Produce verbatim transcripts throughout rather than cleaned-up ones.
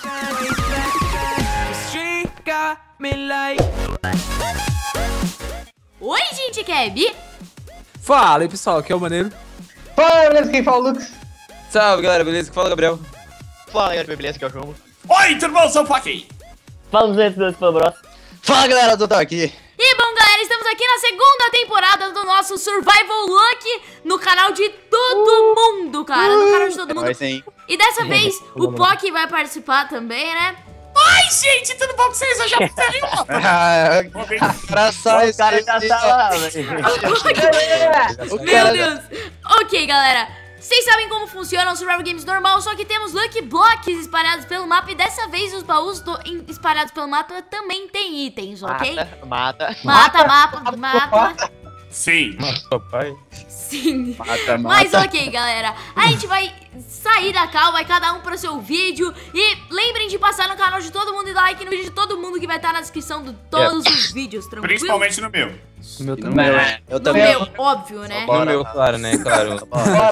Oi, gente, Keb! Fala aí, pessoal, aqui é o Maneiro. Fala, beleza? Quem fala é o Lucas. Salve, galera, beleza? Fala, Gabriel. Fala, galera, beleza? Aqui é o João. Oi, tudo bom? Sou o Pocky. Fala, duzentos e dois, Fabros. Fala, galera, eu tô aqui. E bom, galera, estamos aqui na segunda temporada do nosso Survival Luck no canal de todo mundo, cara. No canal de todo mundo. Vai sim. E dessa vez o Pocky vai participar também, né? Oi, gente, tudo bom com vocês? Eu já fiz ali, ó. Ah, cara, só O cara já tá lá, velho. Meu Deus. Ok, galera. Vocês sabem como funciona o Survival Games normal, só que temos Lucky Blocks espalhados pelo mapa. E dessa vez os baús do, em, espalhados pelo mapa também tem itens, ok? Mata, mata. Mata, mapa, mapa. Sim. Papai. Sim. Mata, mata. Mas ok, galera. A gente vai sair da cal, vai cada um pro seu vídeo. E lembrem de passar no canal de todo mundo e dar like no vídeo de todo mundo que vai estar na descrição de todos os vídeos, tranquilo? Principalmente no meu. O meu No também. meu, é. Eu No também. meu, óbvio, né? No meu, claro, né? Claro.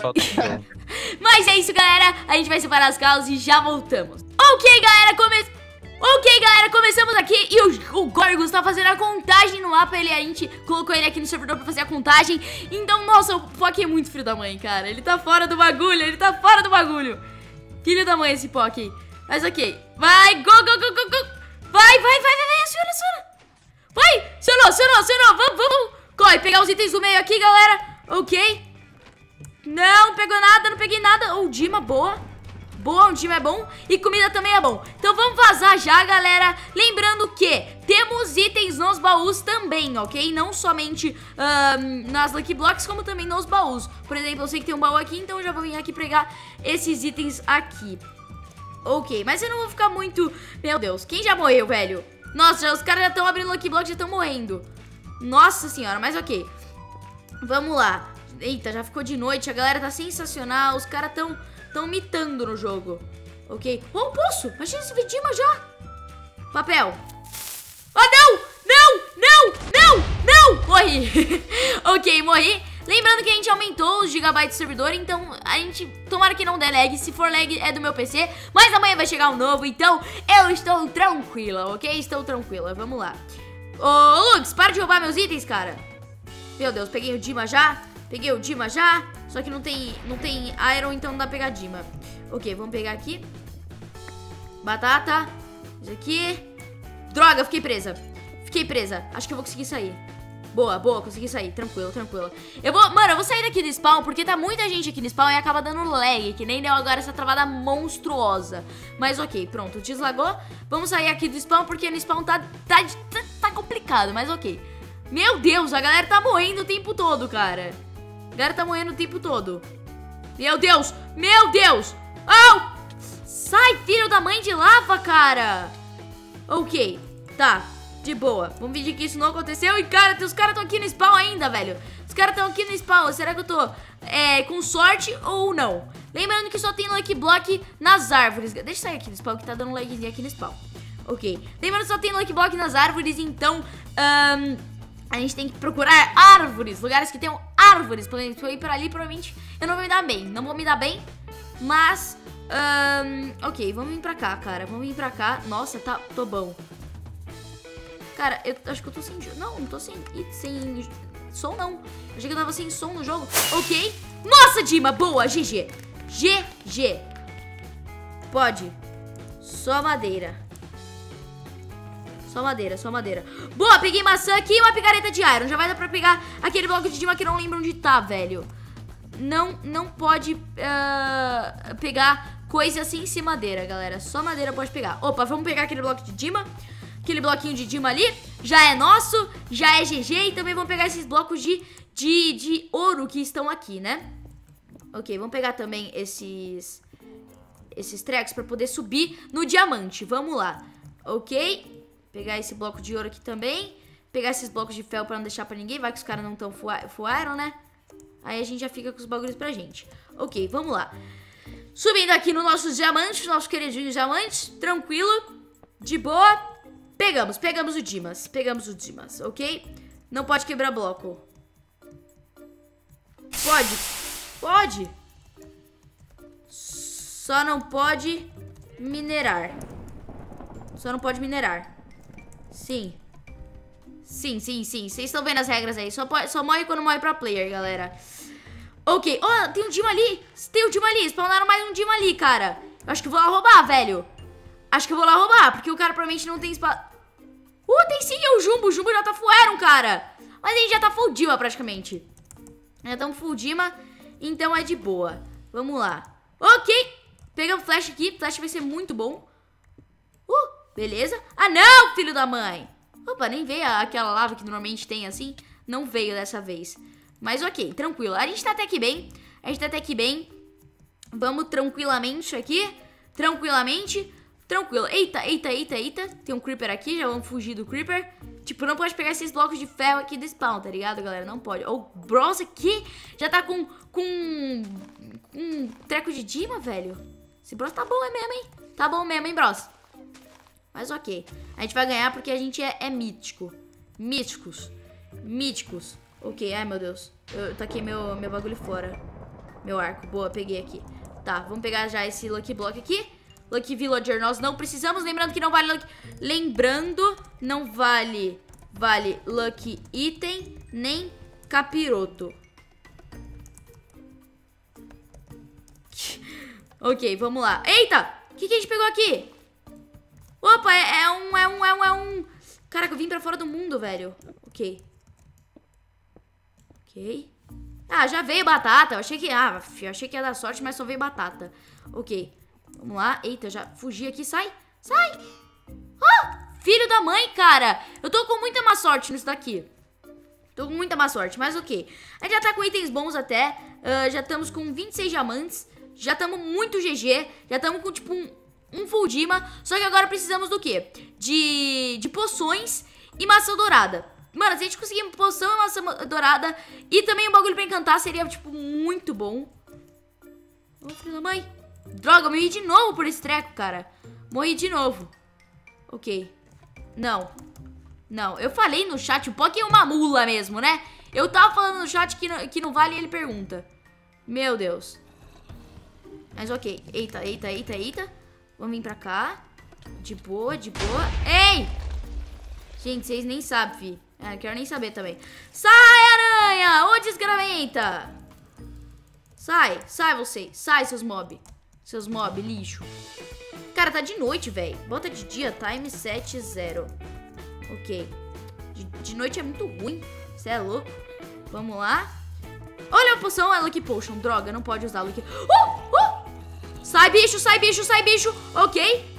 Mas é isso, galera. A gente vai separar as causas e já voltamos. Ok, galera, come... Ok, galera, começamos aqui e o, o Gorgos tá fazendo a contagem no mapa. Ele, a gente colocou ele aqui no servidor pra fazer a contagem. Então, nossa, o Pocky é muito filho da mãe, cara. Ele tá fora do bagulho, ele tá fora do bagulho. Filho da mãe esse Pocky. Mas ok, vai, go, go, go, go, go. Vai, vai, vai, vai, vai, aciona, aciona. Vai, acionou, acionou, acionou. Vamos, vamos. Corre, pegar os itens do meio aqui, galera. Ok. Não pegou nada, não peguei nada. Oh, Dima, boa. Boa, um time é bom e comida também é bom. Então vamos vazar já, galera. Lembrando que temos itens nos baús também, ok? Não somente um, nas Lucky Blocks, como também nos baús. Por exemplo, eu sei que tem um baú aqui, então eu já vou vir aqui pegar esses itens aqui. Ok, mas eu não vou ficar muito... Meu Deus, quem já morreu, velho? Nossa, os caras já estão abrindo Lucky Block, já estão morrendo. Nossa senhora, mas ok. Vamos lá. Eita, já ficou de noite, a galera tá sensacional. Os caras estão... Estão mitando no jogo. Ok. Oh, um poço. Imagina esse Vidima já. Papel. Oh, não. Não. Não. Não. Não. Morri. Ok, morri. Lembrando que a gente aumentou os gigabytes do servidor. Então, a gente... Tomara que não dê lag. Se for lag, é do meu P C. Mas amanhã vai chegar um novo. Então, eu estou tranquila, ok? Estou tranquila. Vamos lá. Ô, Lux, para de roubar meus itens, cara. Meu Deus, peguei o Dima já. Peguei o Dima já. Só que não tem, não tem Iron, então não dá pra pegar Dima. Ok, vamos pegar aqui. Batata. Isso aqui. Droga, fiquei presa. Fiquei presa. Acho que eu vou conseguir sair. Boa, boa, consegui sair. Tranquilo, tranquilo. Eu vou, mano, eu vou sair daqui do spawn, porque tá muita gente aqui no spawn e acaba dando lag, que nem deu agora essa travada monstruosa. Mas ok, pronto, deslagou. Vamos sair aqui do spawn, porque no spawn tá, tá, tá, tá complicado, mas ok. Meu Deus, a galera tá morrendo o tempo todo, cara. A galera tá morrendo o tempo todo. Meu Deus, meu Deus. Oh! Sai, filho da mãe de lava, cara. Ok, tá, de boa. Vamos fingir que isso não aconteceu. E, cara, os caras estão aqui no spawn ainda, velho. Os caras estão aqui no spawn. Será que eu tô é, com sorte ou não? Lembrando que só tem Lucky Block nas árvores. Deixa eu sair aqui do spawn, que tá dando lagzinho aqui no spawn. Ok, lembrando que só tem Lucky Block nas árvores, então... Um, a gente tem que procurar árvores, lugares que tenham árvores. Por exemplo, se eu ir pra ali, provavelmente eu não vou me dar bem. Não vou me dar bem, mas... Um, ok, vamos vir pra cá, cara. Vamos vir pra cá. Nossa, tá, tô bom. Cara, eu acho que eu tô sem... Não, não tô sem, sem som, não. Achei que eu tava sem som no jogo. Ok. Nossa, Dima, boa, G G. G G. Pode. Só madeira. Só madeira, só madeira. Boa, peguei maçã aqui e uma picareta de iron. Já vai dar pra pegar aquele bloco de Dima que eu não lembro onde tá, velho. Não, não pode uh, pegar coisa assim sem madeira, galera. Só madeira pode pegar. Opa, vamos pegar aquele bloco de Dima. Aquele bloquinho de Dima ali. Já é nosso, já é G G. E também vamos pegar esses blocos de, de, de ouro que estão aqui, né? Ok, vamos pegar também esses... Esses trecos pra poder subir no diamante. Vamos lá. Ok. Pegar esse bloco de ouro aqui também. Pegar esses blocos de ferro pra não deixar pra ninguém. Vai que os caras não estão full iron, né? Aí a gente já fica com os bagulhos pra gente. Ok, vamos lá. Subindo aqui no nossos diamantes. Nossos queridinhos diamantes. Tranquilo. De boa. Pegamos, pegamos o Dimas. Pegamos o Dimas, ok? Não pode quebrar bloco. Pode. Pode. Só não pode minerar. Só não pode minerar. Sim. Sim, sim, sim. Vocês estão vendo as regras aí. Só, pode, só morre quando morre pra player, galera. Ok. Ó, oh, tem um Dima ali. Tem um Dima ali. Spawnaram mais um Dima ali, cara. Eu acho que eu vou lá roubar, velho. Acho que eu vou lá roubar, porque o cara provavelmente não tem espaço. Uh, tem sim, é o Jumbo. O Jumbo já tá full Iron, cara. Mas a gente já tá full Dima, praticamente. Já estamos full Dima, então é de boa. Vamos lá. Ok. Pegamos flash aqui. Flash vai ser muito bom. Uh, beleza. Ah, não, filho da mãe. Opa, nem veio aquela lava que normalmente tem assim. Não veio dessa vez. Mas ok, tranquilo. A gente tá até aqui bem. A gente tá até aqui bem. Vamos tranquilamente aqui. Tranquilamente. Tranquilo. Eita, eita, eita, eita. Tem um creeper aqui, já vamos fugir do creeper. Tipo, não pode pegar esses blocos de ferro aqui do spawn, tá ligado, galera? Não pode. O Bros aqui já tá com, com um treco de Dima, velho. Esse Bros tá bom é mesmo, hein? Tá bom mesmo, hein, Bros? Mas ok. A gente vai ganhar porque a gente é, é mítico. Míticos. Míticos. Ok, ai meu Deus. Eu taquei meu, meu bagulho fora. Meu arco. Boa, peguei aqui. Tá, vamos pegar já esse Lucky Block aqui. Lucky Villager, nós não precisamos. Lembrando que não vale Lucky... Lembrando, não vale... Vale Lucky Item, nem Capiroto. Ok, vamos lá. Eita! O que, que a gente pegou aqui? Opa, é, é um... É um... É um... É um... Caraca, eu vim pra fora do mundo, velho. Ok. Ok. Ah, já veio batata. Eu achei que... Ah, eu achei que ia dar sorte, mas só veio batata. Ok. Vamos lá. Eita, já fugi aqui. Sai. Sai. Ah, filho da mãe, cara. Eu tô com muita má sorte nisso daqui. Tô com muita má sorte, mas ok. A gente já tá com itens bons até. Uh, já estamos com vinte e seis diamantes. Já estamos muito G G. Já estamos com, tipo, um, um full Dima. Só que agora precisamos do quê? De, de poções e maçã dourada. Mano, se a gente conseguir poção e maçã dourada e também um bagulho pra encantar, seria, tipo, muito bom. Ô, filho da mãe. Droga, eu morri de novo por esse treco, cara. Morri de novo. Ok. Não. Não, eu falei no chat, o Poké é uma mula mesmo, né? Eu tava falando no chat que não, que não vale e ele pergunta. Meu Deus. Mas ok. Eita, eita, eita, eita. Vamos vir pra cá. De boa, de boa. Ei! Gente, vocês nem sabem, fi. É, não quero nem saber também. Sai, aranha! Ô, desgramenta! Sai, sai você. Sai, seus mob. Seus mob, lixo. Cara, tá de noite, velho. Bota de dia, time sete zero. Ok. De, de noite é muito ruim. Você é louco. Vamos lá. Olha a poção, é Lucky Potion. Droga, não pode usar Lucky... Uh, uh! Sai, bicho, sai, bicho, sai, bicho. Ok.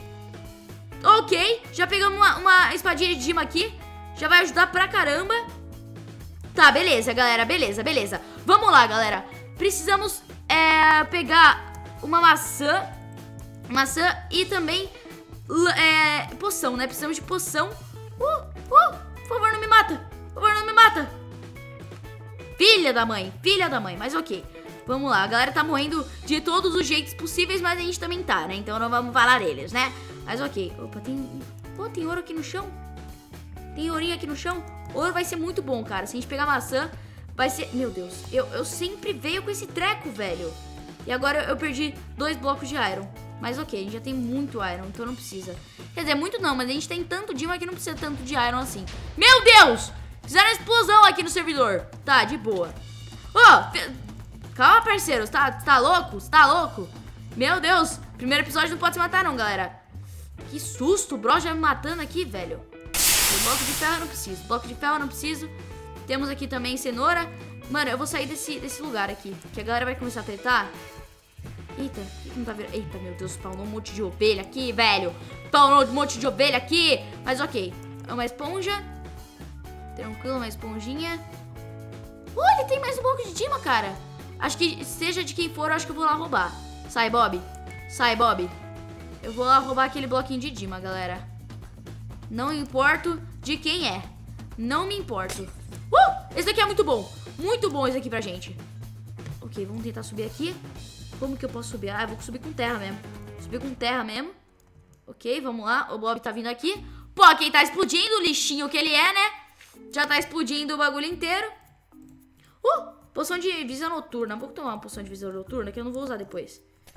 Ok. Já pegamos uma, uma espadinha de Dima aqui. Já vai ajudar pra caramba. Tá, beleza, galera. Beleza, beleza. Vamos lá, galera. Precisamos é, pegar uma maçã. Maçã e também é, poção, né? Precisamos de poção. Uh, uh, por favor, não me mata. Por favor, não me mata. Filha da mãe, filha da mãe. Mas ok, vamos lá. A galera tá morrendo de todos os jeitos possíveis, mas a gente também tá, né? Então não vamos falar deles, né? Mas ok. Opa, tem... Pô, tem ouro aqui no chão. Tem ourinho aqui no chão. Ouro vai ser muito bom, cara. Se a gente pegar maçã, vai ser... Meu Deus, eu, eu sempre veio com esse treco, velho. E agora eu, eu perdi dois blocos de iron. Mas ok, a gente já tem muito iron, então não precisa. Quer dizer, muito não, mas a gente tem tanto Dima que não precisa tanto de iron assim. Meu Deus! Fizeram explosão aqui no servidor. Tá, de boa. Ô, oh, calma, parceiros. Tá, tá louco? Tá louco? Meu Deus. Primeiro episódio não pode se matar não, galera. Que susto, o bro já me matando aqui, velho. Bloco de ferro eu não preciso. Bloco de ferro eu não preciso. Temos aqui também cenoura. Mano, eu vou sair desse, desse lugar aqui, que a galera vai começar a tretar. Eita, o que, que não tá vendo? Eita, meu Deus, spawnou um monte de ovelha aqui, velho. Spawnou um monte de ovelha aqui. Mas ok, uma esponja. Tranquilo, uma esponjinha. Olha, tem mais um bloco de Dima, cara. Acho que, seja de quem for, eu acho que eu vou lá roubar. Sai, Bob. Sai, Bob. Eu vou lá roubar aquele bloquinho de Dima, galera. Não importo de quem é. Não me importo. Uh! Esse daqui é muito bom. Muito bom esse aqui pra gente. Ok, vamos tentar subir aqui. Como que eu posso subir? Ah, eu vou subir com terra mesmo. Subir com terra mesmo. Ok, vamos lá. O Bob tá vindo aqui. Pô, quem tá explodindo, o lixinho que ele é, né? Já tá explodindo o bagulho inteiro. Uh, poção de visão noturna. Vou tomar uma poção de visão noturna que eu não vou usar depois.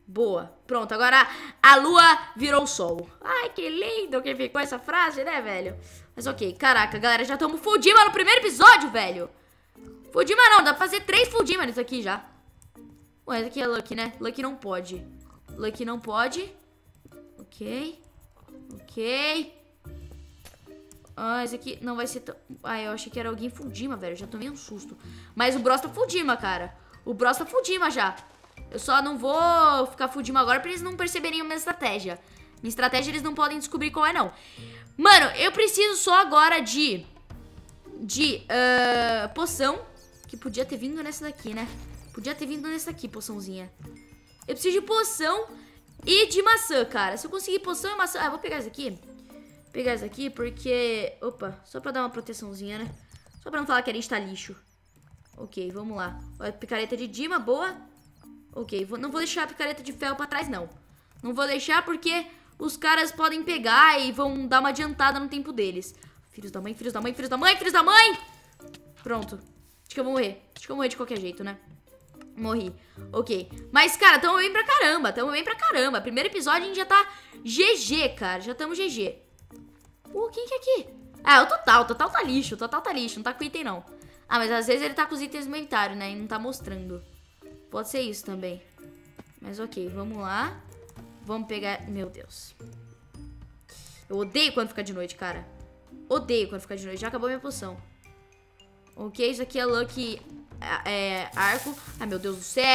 Boa. Pronto, agora a lua virou o sol. Ai, que lindo que ficou essa frase, né, velho? Mas ok, caraca, galera, já estamos Fudima no primeiro episódio, velho. Fudima não, dá pra fazer três Fudima nisso aqui já. Ué, esse aqui é Lucky, né? Lucky não pode. Lucky não pode. Ok. Ok. Ah, esse aqui não vai ser tão... Ah, eu achei que era alguém Fudima, velho. Já tomei um susto. Mas o Bros tá Fudima, cara. O Bros tá Fudima já. Eu só não vou ficar Fudima agora pra eles não perceberem a minha estratégia. Minha estratégia eles não podem descobrir qual é, não. Mano, eu preciso só agora de... De uh, poção. Que podia ter vindo nessa daqui, né? Podia ter vindo nessa aqui, poçãozinha. Eu preciso de poção e de maçã, cara. Se eu conseguir poção e maçã... Ah, eu vou pegar isso aqui. Pegar isso aqui porque... Opa, só pra dar uma proteçãozinha, né? Só pra não falar que a gente tá lixo. Ok, vamos lá. Olha, picareta de Dima, boa. Ok, vou, não vou deixar a picareta de ferro pra trás, não. Não vou deixar porque os caras podem pegar e vão dar uma adiantada no tempo deles. Filhos da mãe, filhos da mãe, filhos da mãe, filhos da mãe! Pronto. Acho que eu vou morrer. Acho que eu vou morrer de qualquer jeito, né? Morri. Ok. Mas, cara, tamo bem pra caramba. Tamo bem pra caramba. Primeiro episódio a gente já tá G G, cara. Já tamo G G. Pô, quem que é aqui? Ah, é o Total. O Total tá lixo. O Total tá lixo. Não tá com item, não. Ah, mas às vezes ele tá com os itens no inventário, né? E não tá mostrando. Pode ser isso também. Mas ok, vamos lá. Vamos pegar... Meu Deus. Eu odeio quando fica de noite, cara. Odeio quando fica de noite. Já acabou minha poção. Ok, isso aqui é Lucky... É, arco. Ai, meu Deus do céu.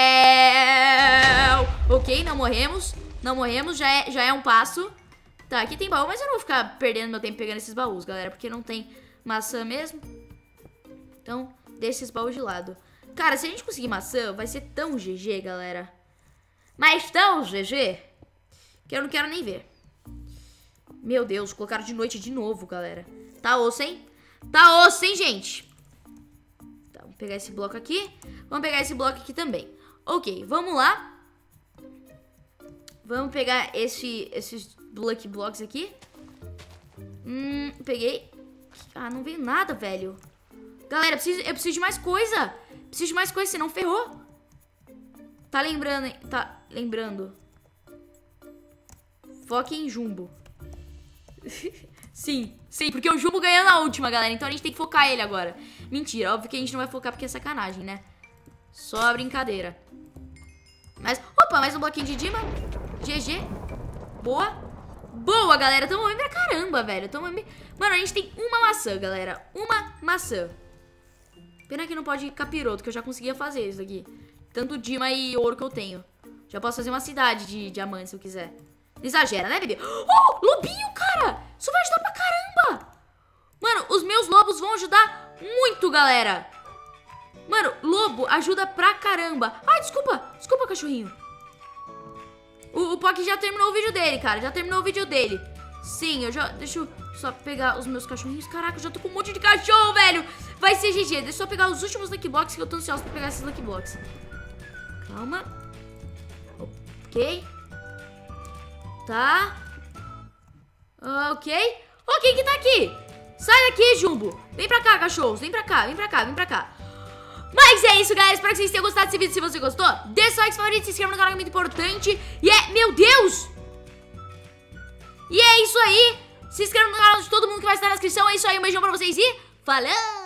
Ok, não morremos. Não morremos, já é, já é um passo. Tá, aqui tem baú, mas eu não vou ficar perdendo meu tempo pegando esses baús, galera. Porque não tem maçã mesmo. Então, deixa esses baús de lado. Cara, se a gente conseguir maçã, vai ser tão G G, galera. Mas tão G G que eu não quero nem ver. Meu Deus, colocaram de noite de novo, galera. Tá osso, hein? Tá osso, hein, gente? Tá, vamos pegar esse bloco aqui. Vamos pegar esse bloco aqui também. Ok, vamos lá. Vamos pegar esse, esses Lucky Blocks aqui. Hum, peguei. Ah, não veio nada, velho. Galera, eu preciso, eu preciso de mais coisa. Preciso de mais coisa, senão ferrou. Tá lembrando, hein? Tá lembrando. Foque em Jumbo. Sim, sim, porque o Jumbo ganhou na última, galera. Então a gente tem que focar ele agora. Mentira, óbvio que a gente não vai focar porque é sacanagem, né? Só brincadeira. Mas, opa, mais um bloquinho de Dima. G G. Boa. Boa, galera. Tamo bem pra caramba, velho. Tamo bem... Mano, a gente tem uma maçã, galera. Uma maçã. Pena que não pode ir capiroto, que eu já conseguia fazer isso aqui. Tanto Dima e ouro que eu tenho. Já posso fazer uma cidade de diamantes se eu quiser. Não exagera, né, bebê? Oh, lobinho, cara! Isso vai ajudar pra caramba! Mano, os meus lobos vão ajudar muito, galera. Mano, lobo ajuda pra caramba. Ai, desculpa. Desculpa, cachorrinho. O, o Pock já terminou o vídeo dele, cara. Já terminou o vídeo dele. Sim, eu já... Deixa eu só pegar os meus cachorrinhos. Caraca, eu já tô com um monte de cachorro, velho. Vai ser G G. Deixa eu só pegar os últimos Lucky Blocks que eu tô ansioso pra pegar esses Lucky Blocks. Calma. Ok. Tá. Ok. Ok, quem tá aqui? Sai daqui, Jumbo. Vem pra cá, cachorros. Vem pra cá, vem pra cá, vem pra cá. Mas é isso, galera. Espero que vocês tenham gostado desse vídeo. Se você gostou, deixa o like favorito, se inscreva no canal, que é muito importante. E é... Meu Deus! E é isso aí. Se inscreva no canal de todo mundo que vai estar na descrição. É isso aí, um beijão pra vocês e... Falou!